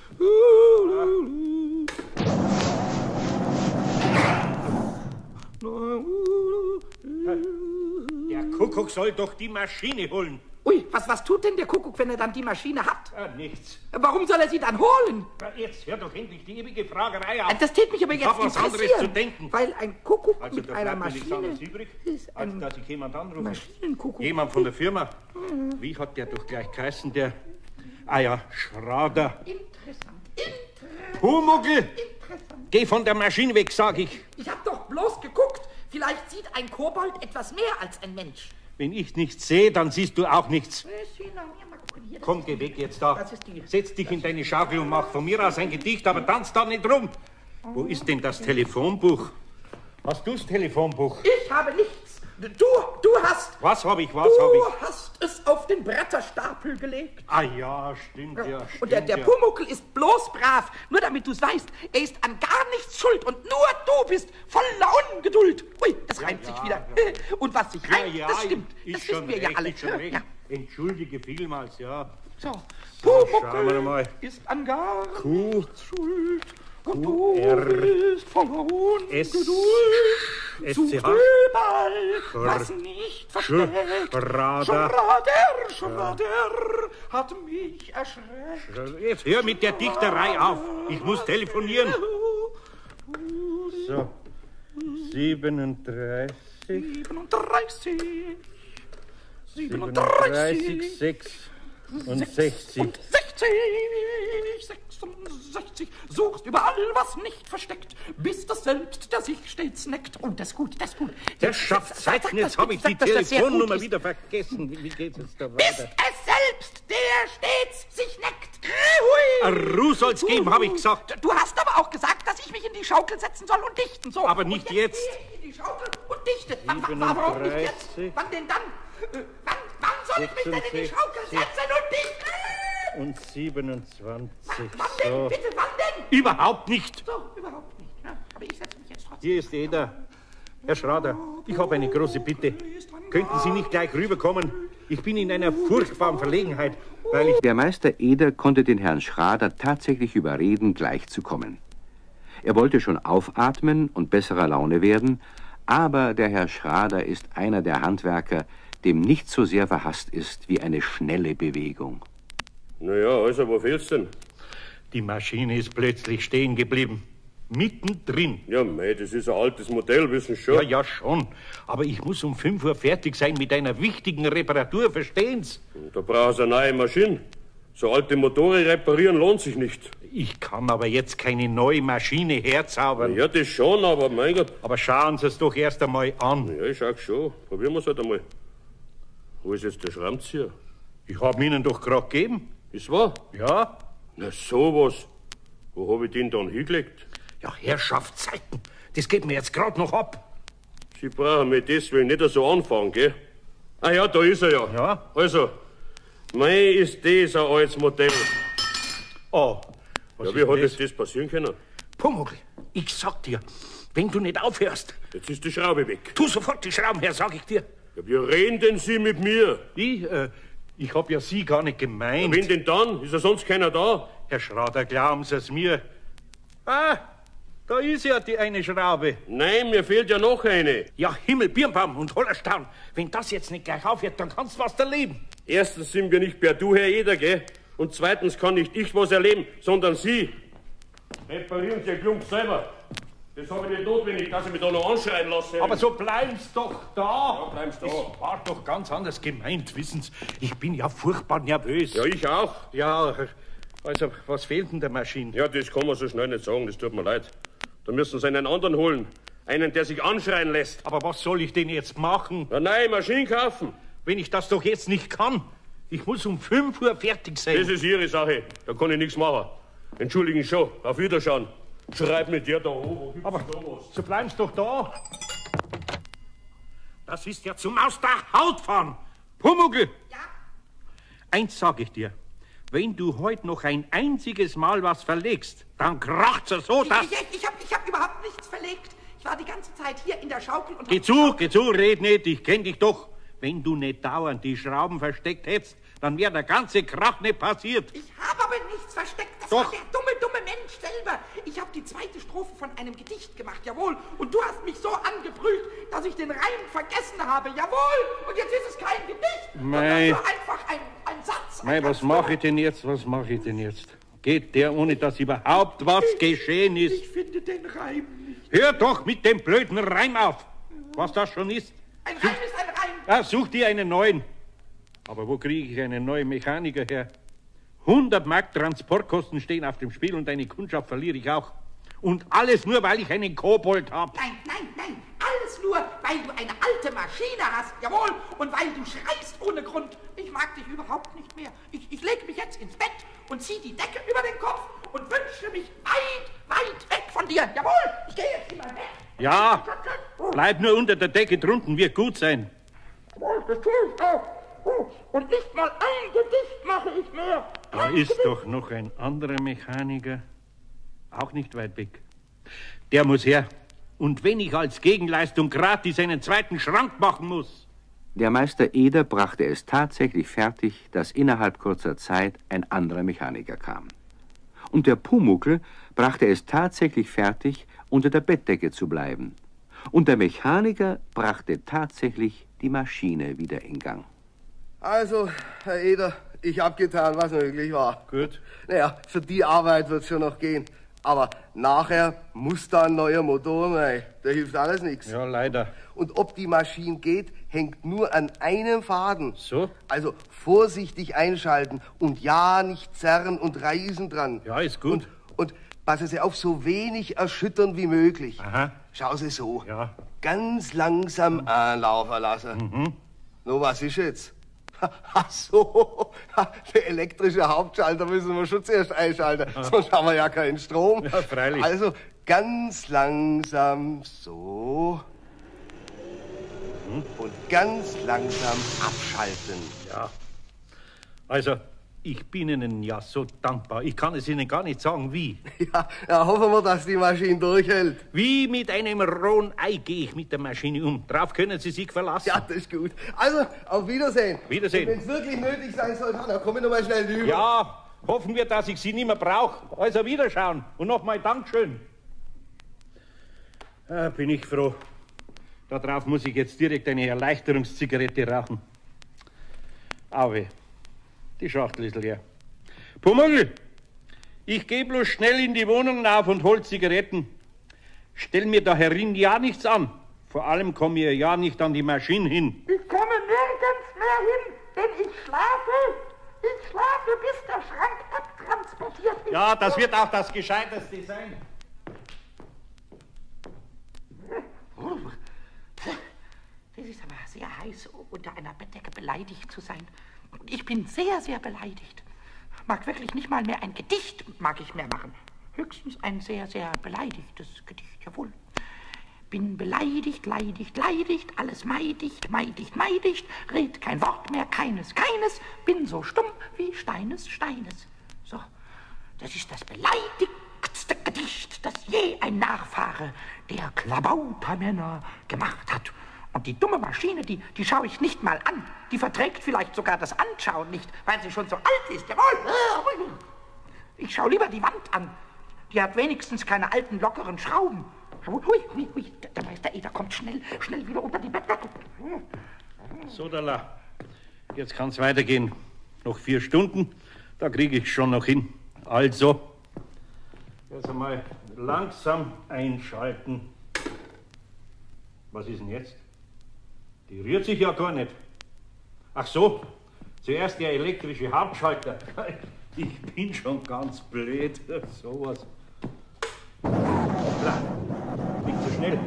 Der Kuckuck soll doch die Maschine holen. Ui, was tut denn der Kuckuck, wenn er dann die Maschine hat? Nichts. Warum soll er sie dann holen? Jetzt hör doch endlich die ewige Fragerei auf. Das tät mich aber jetzt was anderes zu denken. Weil ein Kuckuck also, mit einer Maschine nichts übrig, als dass ich jemand anrufe. Maschinenkuckuck. Jemand von der Firma. Wie hat der doch gleich geheißen, der... Schrader. Interessant. Pumuckl! Geh von der Maschine weg, sag ich. Ich hab doch bloß geguckt. Vielleicht sieht ein Kobold etwas mehr als ein Mensch. Wenn ich nichts sehe, dann siehst du auch nichts. Komm, geh weg jetzt da. Setz dich in deine Schaukel und mach von mir aus ein Gedicht, aber tanz da nicht rum. Wo ist denn das Telefonbuch? Hast du's Telefonbuch? Ich habe nichts. Du hast... Was hab ich? Du hast es auf den Bretterstapel gelegt. Ja, stimmt. Und der Pumuckl ist bloß brav. Nur damit du's weißt, er ist an gar nichts schuld. Und nur du bist voller Ungeduld. Ui, das reimt sich wieder. Ja. Und was sich reimt, das stimmt. Das wissen wir ja alle. Ja. Entschuldige vielmals, ja. So, Pumuckl mal. ist an gar nichts schuld. Und du bist voller Ungeduld. Suchst überall, was nicht versteckt. Schrader hat mich erschreckt. Jetzt hör mit der Dichterei auf. Ich muss telefonieren. So, 37, 6 und 60. 66, suchst überall, was nicht versteckt, bis das selbst, der sich stets neckt. Oh, das ist gut. Der schafft Zeiten, jetzt habe ich die Telefonnummer wieder vergessen. Wie geht's jetzt da weiter? Bis es selbst, der stets sich neckt. Ruhe soll's geben, habe ich gesagt. Du hast aber auch gesagt, dass ich mich in die Schaukel setzen soll und dichten. So. Aber nicht jetzt. In die Schaukel und dichte. Warum nicht jetzt? Wann denn dann? Wann soll ich mich denn in die Schaukel setzen und dichten? Und 27. Wann denn? Bitte, wann denn? Überhaupt nicht. So, überhaupt nicht. Ja, aber ich setze mich jetzt trotzdem. Hier ist Eder. Herr Schrader, ich habe eine große Bitte. Könnten Sie nicht gleich rüberkommen? Ich bin in einer furchtbaren Verlegenheit, weil ich... Der Meister Eder konnte den Herrn Schrader tatsächlich überreden, gleich zu kommen. Er wollte schon aufatmen und besserer Laune werden, aber der Herr Schrader ist einer der Handwerker, dem nicht so sehr verhasst ist wie eine schnelle Bewegung. Naja, also, wo fehlt's denn? Die Maschine ist plötzlich stehen geblieben. Mittendrin. Ja, mei, das ist ein altes Modell, wissen Sie schon. Ja, schon. Aber ich muss um 5 Uhr fertig sein mit einer wichtigen Reparatur, verstehen Sie? Da brauchen Sie eine neue Maschine. So alte Motoren reparieren lohnt sich nicht. Ich kann aber jetzt keine neue Maschine herzaubern. Ja, das schon, aber mein Gott. Aber schauen Sie es doch erst einmal an. Ja, ich schau's schon. Probieren wir es halt einmal. Wo ist jetzt der Schraubenzieher? Ich hab Ihnen doch gerade gegeben. Ist wahr? Ja. Na, sowas. Wo hab ich den dann hingelegt? Ja, Herrschaftszeiten. Das geht mir jetzt gerade noch ab. Sie brauchen mir deswegen nicht so anfangen, gell? Ah ja, da ist er ja. Ja. Also, mei, ist das ein altes Modell. Oh, ja, wie hat jetzt das passieren können? Pumuckl, ich sag dir, wenn du nicht aufhörst... Jetzt ist die Schraube weg. Tu sofort die Schrauben her, sag ich dir. Ja, wie reden denn Sie mit mir? Ich hab ja Sie gar nicht gemeint. Ja, wen denn dann? Ist ja sonst keiner da? Herr Schrader, glauben Sie es mir. Ah, da ist ja die eine Schraube. Nein, mir fehlt ja noch eine. Ja, Himmel, Birnbaum und Hollerstaun. Wenn das jetzt nicht gleich aufhört, dann kannst du was erleben. Erstens sind wir nicht per Du, Herr Eder, gell? Und zweitens kann nicht ich was erleben, sondern Sie. Reparieren Sie Ihr Klump selber. Das habe ich nicht notwendig, dass ich mich da noch anschreien lasse. Aber so bleibst doch da. Ja, bleibst da. Das war doch ganz anders gemeint, wissen Sie. Ich bin ja furchtbar nervös. Ja, ich auch. Ja, also, was fehlt denn der Maschine? Ja, das kann man so schnell nicht sagen, das tut mir leid. Da müssen Sie einen anderen holen. Einen, der sich anschreien lässt. Aber was soll ich denn jetzt machen? Ja, nein, Maschinen kaufen. Wenn ich das doch jetzt nicht kann. Ich muss um 5 Uhr fertig sein. Das ist Ihre Sache. Da kann ich nichts machen. Entschuldigen schon. Auf Wiederschauen. Schreib mit dir da hoch. Aber so bleibst doch da. Das ist ja zum Aus der Haut fahren. Pumuckl! Ja? Eins sag ich dir. Wenn du heute noch ein einziges Mal was verlegst, dann kracht's so, dass... Ich hab überhaupt nichts verlegt. Ich war die ganze Zeit hier in der Schaukel und... Geh zu, red nicht, ich kenn dich doch. Wenn du nicht dauernd die Schrauben versteckt hättest, dann wäre der ganze Krach nicht passiert. Ich habe aber nichts versteckt. Das Doch. war der dumme Mensch selber. Ich habe die zweite Strophe von einem Gedicht gemacht, jawohl. Und du hast mich so angebrüllt, dass ich den Reim vergessen habe, jawohl. Und jetzt ist es kein Gedicht, sondern nur einfach ein Satz. Mei, was mache ich denn jetzt? Geht der, ohne dass überhaupt was geschehen ist? Ich finde den Reim nicht. Hör doch mit dem blöden Reim auf, was das schon ist. Ein Reim ist ein Reim. Ja, such dir einen neuen. Aber wo kriege ich einen neuen Mechaniker her? 100 Mark Transportkosten stehen auf dem Spiel und eine Kundschaft verliere ich auch. Und alles nur, weil ich einen Kobold habe. Nein. Alles nur, weil du eine alte Maschine hast, jawohl. Und weil du schreist ohne Grund. Ich mag dich überhaupt nicht mehr. Ich lege mich jetzt ins Bett und ziehe die Decke über den Kopf und wünsche mich weit weg von dir. Jawohl, ich gehe jetzt in mein Bett. Ja, bleib nur unter der Decke drunten, wird gut sein. Jawohl, das tue ich auch. Und nicht mal ein Gedicht mache ich mehr. Da ist doch noch ein anderer Mechaniker, auch nicht weit weg. Der muss her. Und wenn ich als Gegenleistung gratis einen zweiten Schrank machen muss. Der Meister Eder brachte es tatsächlich fertig, dass innerhalb kurzer Zeit ein anderer Mechaniker kam. Und der Pumuckl brachte es tatsächlich fertig, unter der Bettdecke zu bleiben. Und der Mechaniker brachte tatsächlich die Maschine wieder in Gang. Also, Herr Eder, ich hab getan, was möglich war. Gut. Naja, für die Arbeit wird's schon noch gehen. Aber nachher muss da ein neuer Motor rein. Da hilft alles nichts. Ja, leider. Und ob die Maschine geht, hängt nur an einem Faden. So? Also vorsichtig einschalten und ja nicht zerren und reißen dran. Ja, ist gut. Und passen Sie auf, so wenig erschüttern wie möglich. Aha. Schau Sie so. Ja. Ganz langsam anlaufen lassen. No, was ist jetzt? Ach so, der elektrische Hauptschalter müssen wir schon zuerst einschalten, sonst haben wir ja keinen Strom. Ja, freilich. Also ganz langsam so und ganz langsam abschalten. Ja, also ich bin Ihnen ja so dankbar. Ich kann es Ihnen gar nicht sagen, wie. Ja, hoffen wir, dass die Maschine durchhält. Wie mit einem rohen Ei gehe ich mit der Maschine um. Darauf können Sie sich verlassen. Ja, das ist gut. Also, auf Wiedersehen. Wiedersehen. Wenn es wirklich nötig sein soll, dann komme ich noch mal schnell rüber. Ja, hoffen wir, dass ich Sie nicht mehr brauche. Also Wiederschauen und nochmal Dankeschön. Bin ich froh. Darauf muss ich jetzt direkt eine Erleichterungszigarette rauchen. Auwe. Die Schachtel ist leer. Pumuckl, ich gehe bloß schnell in die Wohnung auf und hol Zigaretten. Stell mir da herin ja nichts an. Vor allem komme ich ja nicht an die Maschine hin. Ich komme nirgends mehr hin, denn ich schlafe. Ich schlafe, bis der Schrank abtransportiert ist. Ja, das wird auch das Gescheiteste sein. Das ist aber sehr heiß, unter einer Bettdecke beleidigt zu sein. Und ich bin sehr, sehr beleidigt. Mag wirklich nicht mal mehr ein Gedicht mag ich mehr machen. Höchstens ein sehr, sehr beleidigtes Gedicht, jawohl. Bin beleidigt, leidigt, alles meidigt, red kein Wort mehr, keines, bin so stumm wie Steines. So, das ist das beleidigtste Gedicht, das je ein Nachfahre der Klabautermänner gemacht hat. Und die dumme Maschine, die schaue ich nicht mal an. Die verträgt vielleicht sogar das Anschauen nicht, weil sie schon so alt ist. Jawohl! Ich schaue lieber die Wand an. Die hat wenigstens keine alten, lockeren Schrauben. Hui, der Meister Eder kommt schnell wieder unter die Bettdecke. So, Dalla. Jetzt kann's weitergehen. Noch 4 Stunden, da kriege ich schon noch hin. Also, erst einmal Langsam einschalten. Was ist denn jetzt? Die rührt sich ja gar nicht. Ach so, zuerst der elektrische Hauptschalter. Ich bin schon ganz blöd. Sowas. Hoppla, nicht so schnell.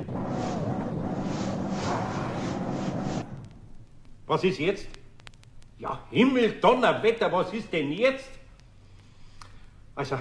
Was ist jetzt? Ja, Himmel, Donnerwetter, was ist denn jetzt? Also,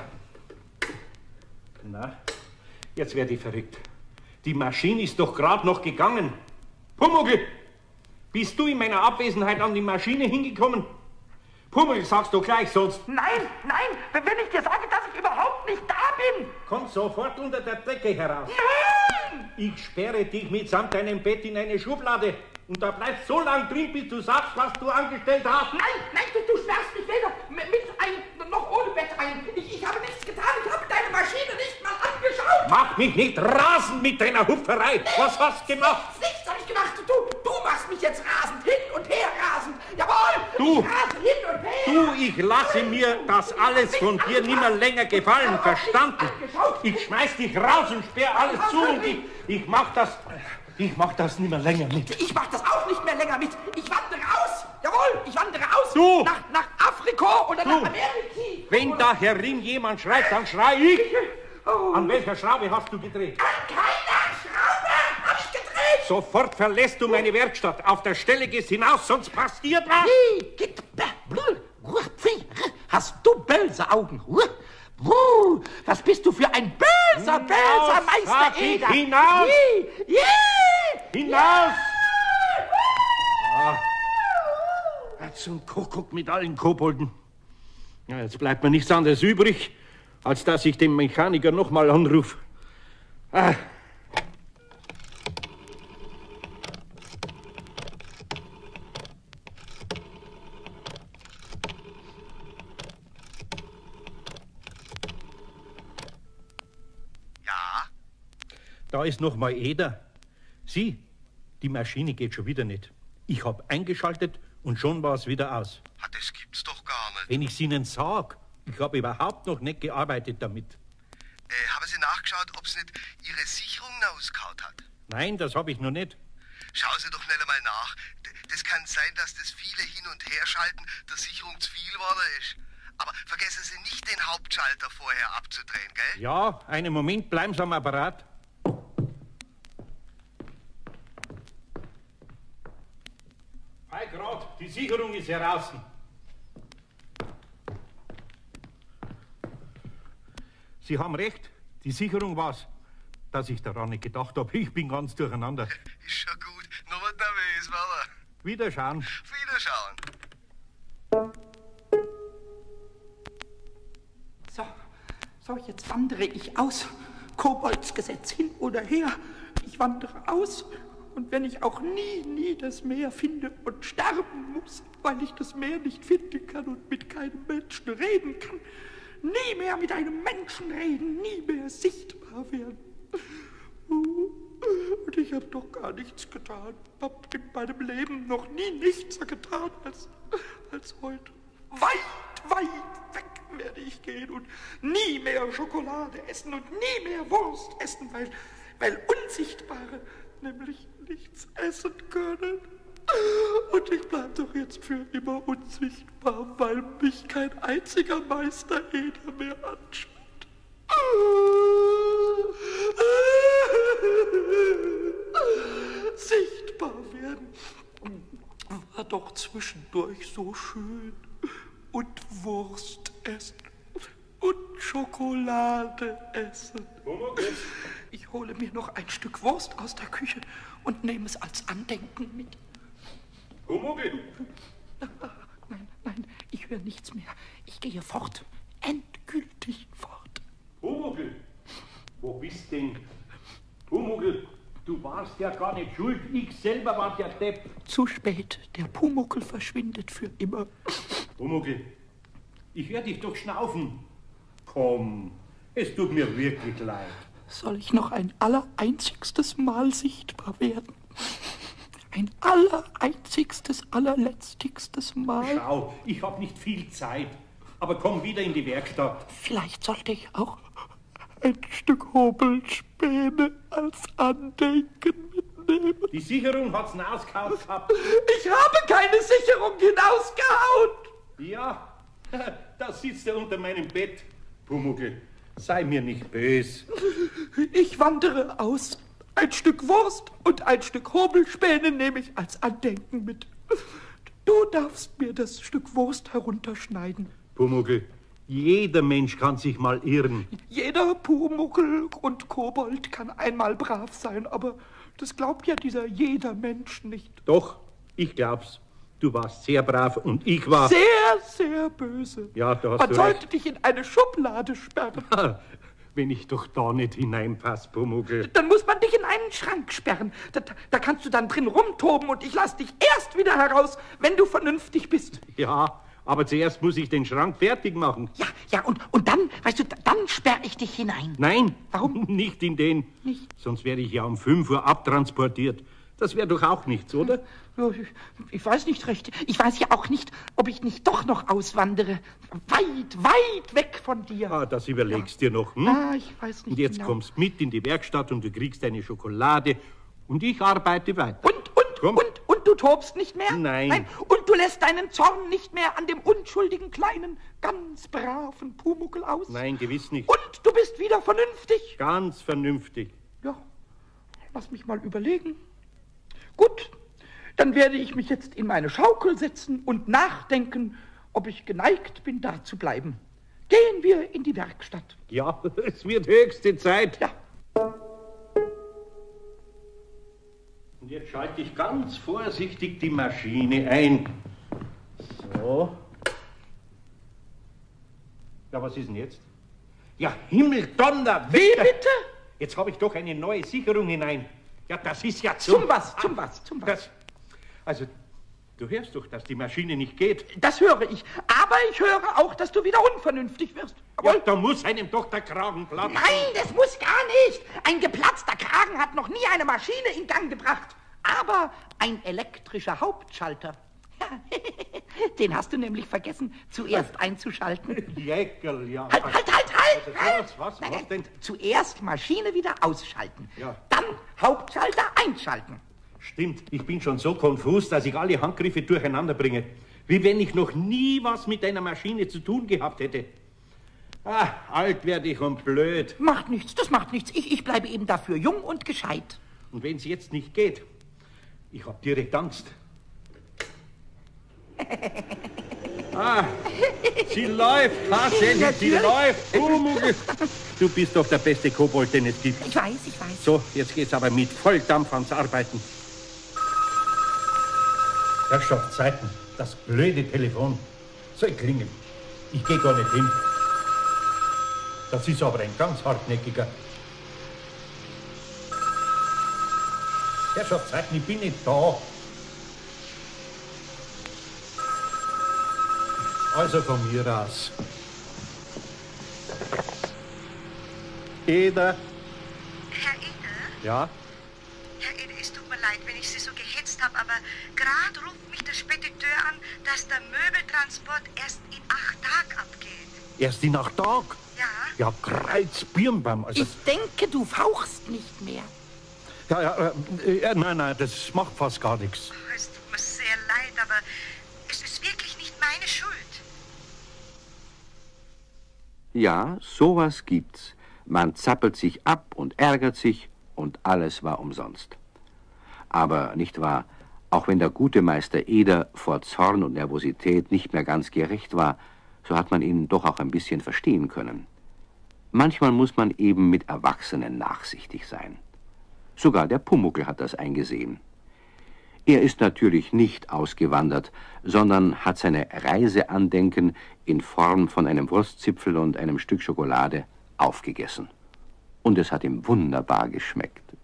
na, jetzt werde ich verrückt. Die Maschine ist doch gerade noch gegangen. Pumuckl, bist du in meiner Abwesenheit an die Maschine hingekommen? Pumuckl, sag's doch gleich, sonst... Nein, wenn ich dir sage, dass ich überhaupt nicht da bin. Komm sofort unter der Decke heraus. Nein! Ich sperre dich mitsamt deinem Bett in eine Schublade. Und da bleibst so lang drin, bis du sagst, was du angestellt hast. Nein, du sperrst mich weder mit ein, noch ohne Bett ein. Ich habe nichts getan, ich habe deine Maschine nicht mal angeschaut. Mach mich nicht rasend mit deiner Hupferei. Was hast du gemacht? Nichts habe ich gemacht. Du machst mich jetzt rasend, hin und her rasend. Jawohl, Du, ich rase hin und her. ich lasse mir das alles von dir nimmer länger gefallen, verstanden? Ich schmeiß dich raus und sperr alles zu und ich mach das nimmer länger mit. Ich mach das auch nicht mehr länger mit. Ich wandere aus. Jawohl, ich wandere aus. Du! Nach Afrika oder nach Amerika. Wenn da herin jemand schreit, dann schrei ich. An welcher Schraube hast du gedreht? An keiner Schraube hab ich gedreht. Sofort verlässt du meine Werkstatt. Auf der Stelle gehst hinaus, sonst passiert was. Hast du böse Augen? Was bist du für ein böser Meister Eder? Hinaus! Hinaus! Zum Kuckuck mit allen Kobolden. Ja, jetzt bleibt mir nichts anderes übrig, als dass ich den Mechaniker noch mal anrufe. Da ist noch mal Eder. Sieh, die Maschine geht schon wieder nicht. Ich hab eingeschaltet und schon war es wieder aus. Das gibt's doch gar nicht. Wenn ich's Ihnen sag, ich habe überhaupt noch nicht gearbeitet damit. Haben Sie nachgeschaut, ob es nicht Ihre Sicherung ausgehauen hat? Nein, das habe ich noch nicht. Schauen Sie doch schnell einmal nach. Das kann sein, dass das viele Hin- und Herschalten der Sicherung zu viel geworden ist. Aber vergessen Sie nicht, den Hauptschalter vorher abzudrehen, gell? Ja, einen Moment, bleiben Sie am Apparat. Hi, Grad, die Sicherung ist heraus. Sie haben recht, die Sicherung war's. Dass ich daran nicht gedacht habe, ich bin ganz durcheinander. Ist schon gut, nur was nervös, war er. Wiederschauen. Wiederschauen. So, jetzt wandere ich aus. Koboldsgesetz hin oder her. Ich wandere aus. Und wenn ich auch nie das Meer finde und sterben muss, weil ich das Meer nicht finden kann und mit keinem Menschen reden kann, nie mehr mit einem Menschen reden, nie mehr sichtbar werden. Und ich habe doch gar nichts getan, hab in meinem Leben noch nie nichts getan als heute. Weit weg werde ich gehen und nie mehr Schokolade essen und nie mehr Wurst essen, weil Unsichtbare nämlich nichts essen können. Und ich bleib doch jetzt für immer unsichtbar, weil mich kein einziger Meister Eder mehr anschaut. Sichtbar werden war doch zwischendurch so schön. Und Wurst essen und Schokolade essen. Ich hole mir noch ein Stück Wurst aus der Küche und nehme es als Andenken mit. Nein, ich höre nichts mehr. Ich gehe fort. Endgültig fort. Pumuckl, wo bist denn? Pumuckl, du warst ja gar nicht schuld. Ich selber war der Depp. Zu spät. Der Pumuckl verschwindet für immer. Pumuckl, ich werde dich doch schnaufen. Komm, es tut mir wirklich leid. Soll ich noch ein allereinzigstes Mal sichtbar werden? Ein allereinzigstes, allerletztigstes Mal? Schau, ich habe nicht viel Zeit. Aber komm wieder in die Werkstatt. Vielleicht sollte ich auch ein Stück Hobelspäne als Andenken mitnehmen. Die Sicherung hat's hinausgehauen gehabt. Ich habe keine Sicherung hinausgehauen. Ja, da sitzt er unter meinem Bett. Pumuckl, sei mir nicht bös. Ich wandere aus. Ein Stück Wurst und ein Stück Hobelspäne nehme ich als Andenken mit. Du darfst mir das Stück Wurst herunterschneiden. Pumuckl, jeder Mensch kann sich mal irren. Jeder Pumuckl und Kobold kann einmal brav sein, aber das glaubt ja dieser jeder Mensch nicht. Doch, ich glaub's. Du warst sehr brav und ich war... Sehr, sehr böse. Ja, da hast Man du sollte recht. dich in eine Schublade sperren. Wenn ich doch da nicht hineinpasse, Pumuckl. Dann muss man dich in einen Schrank sperren. Da kannst du dann drin rumtoben und ich lass dich erst wieder heraus, wenn du vernünftig bist. Ja, aber zuerst muss ich den Schrank fertig machen. Ja, und dann, weißt du, dann sperre ich dich hinein. Nein, warum nicht in den? Nicht? Sonst wäre ich ja um 5 Uhr abtransportiert. Das wäre doch auch nichts, oder? Ja, ich weiß nicht recht. Ich weiß ja auch nicht, ob ich nicht doch noch auswandere. Weit, weit weg von dir. Ah, das überlegst dir noch, hm? Ah, ich weiß nicht Und jetzt genau. kommst mit in die Werkstatt und du kriegst deine Schokolade und ich arbeite weiter. Und du tobst nicht mehr? Nein. Und du lässt deinen Zorn nicht mehr an dem unschuldigen, kleinen, ganz braven Pumuckl aus? Nein, gewiss nicht. Und du bist wieder vernünftig? Ganz vernünftig. Ja, lass mich mal überlegen. Gut, dann werde ich mich jetzt in meine Schaukel setzen und nachdenken, ob ich geneigt bin, da zu bleiben. Gehen wir in die Werkstatt. Ja, es wird höchste Zeit. Ja. Und jetzt schalte ich ganz vorsichtig die Maschine ein. So. Ja, was ist denn jetzt? Ja, Himmeldonner! Wie bitte? Jetzt habe ich doch eine neue Sicherung hinein. Ja, das ist ja Zum was? Also, du hörst doch, dass die Maschine nicht geht. Das höre ich. Aber ich höre auch, dass du wieder unvernünftig wirst. Ja, da muss einem doch der Kragen platzen. Nein, das muss gar nicht. Ein geplatzter Kragen hat noch nie eine Maschine in Gang gebracht. Aber ein elektrischer Hauptschalter, den hast du nämlich vergessen, zuerst einzuschalten. Jäckel, ja. Halt! Was denn? Zuerst Maschine wieder ausschalten. Ja. Dann Hauptschalter einschalten. Stimmt, ich bin schon so konfus, dass ich alle Handgriffe durcheinander bringe. Wie wenn ich noch nie was mit einer Maschine zu tun gehabt hätte. Ah, alt werde ich und blöd. Macht nichts, das macht nichts. Ich bleibe eben dafür jung und gescheit. Und wenn es jetzt nicht geht, ich hab direkt Angst. Ah, sie läuft, tatsächlich, sie läuft. Pumuckl, du bist doch der beste Kobold, den es gibt. Ich weiß. So, jetzt geht's aber mit Volldampf ans Arbeiten. Herrschaftszeiten, das blöde Telefon. Soll klingeln. Ich gehe gar nicht hin. Das ist aber ein ganz hartnäckiger. Herrschaftszeiten, ich bin nicht da. Also von mir aus. Eder. Herr Eder? Ja? Herr Eder, es tut mir leid, wenn ich Sie so gehetzt habe, aber gerade ruft mich der Spediteur an, dass der Möbeltransport erst in 8 Tagen abgeht. Erst in 8 Tagen? Ja. Ja, Kreuz Birnbaum. Also, Ich denke, du fauchst nicht mehr. Nein, das macht fast gar nichts. Es tut mir sehr leid, aber es ist wirklich nicht meine Schuld. Ja, sowas gibt's. Man zappelt sich ab und ärgert sich und alles war umsonst. Aber, nicht wahr, auch wenn der gute Meister Eder vor Zorn und Nervosität nicht mehr ganz gerecht war, so hat man ihn doch auch ein bisschen verstehen können. Manchmal muss man eben mit Erwachsenen nachsichtig sein. Sogar der Pumuckl hat das eingesehen. Er ist natürlich nicht ausgewandert, sondern hat seine Reiseandenken in Form von einem Wurstzipfel und einem Stück Schokolade aufgegessen. Und es hat ihm wunderbar geschmeckt.